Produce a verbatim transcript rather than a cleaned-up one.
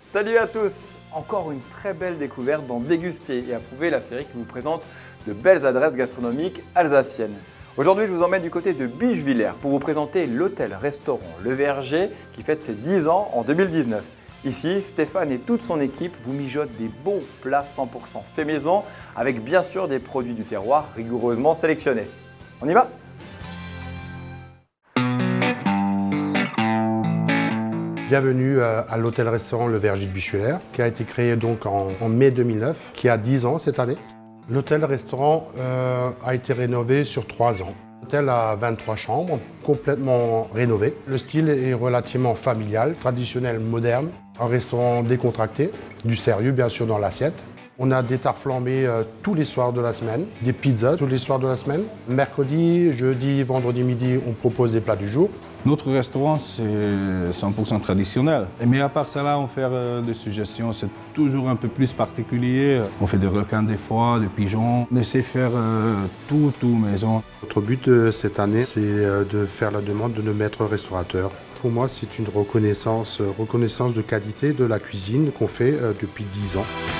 Salut à tous! Encore une très belle découverte dans Déguster et Approuver, la série qui vous présente de belles adresses gastronomiques alsaciennes. Aujourd'hui, je vous emmène du côté de Bischwiller pour vous présenter l'hôtel-restaurant Le Verger qui fête ses dix ans en deux mille dix-neuf. Ici, Stéphane et toute son équipe vous mijotent des bons plats cent pour cent fait maison avec bien sûr des produits du terroir rigoureusement sélectionnés. On y va? Bienvenue à l'hôtel-restaurant Le Verger de Bischwiller, qui a été créé donc en, en mai deux mille neuf, qui a dix ans cette année. L'hôtel-restaurant euh, a été rénové sur trois ans. L'hôtel a vingt-trois chambres, complètement rénovées. Le style est relativement familial, traditionnel, moderne. Un restaurant décontracté, du sérieux bien sûr dans l'assiette. On a des tartes flambées euh, tous les soirs de la semaine, des pizzas tous les soirs de la semaine. Mercredi, jeudi, vendredi midi, on propose des plats du jour. Notre restaurant, c'est cent pour cent traditionnel. Mais à part ça, là, on fait euh, des suggestions, c'est toujours un peu plus particulier. On fait des requins des fois, des pigeons. On essaie de faire euh, tout, tout maison. Notre but euh, cette année, c'est euh, de faire la demande de nos maîtres restaurateurs. Pour moi, c'est une reconnaissance, euh, reconnaissance de qualité de la cuisine qu'on fait euh, depuis dix ans.